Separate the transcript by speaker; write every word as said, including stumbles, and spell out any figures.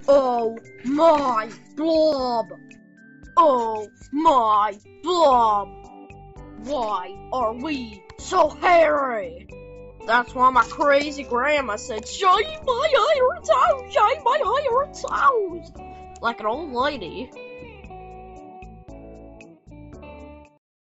Speaker 1: Oh my blob! Oh my blob! Why are we so hairy? That's why my crazy grandma said, shine my iron house, shine my iron house! Like an old lady.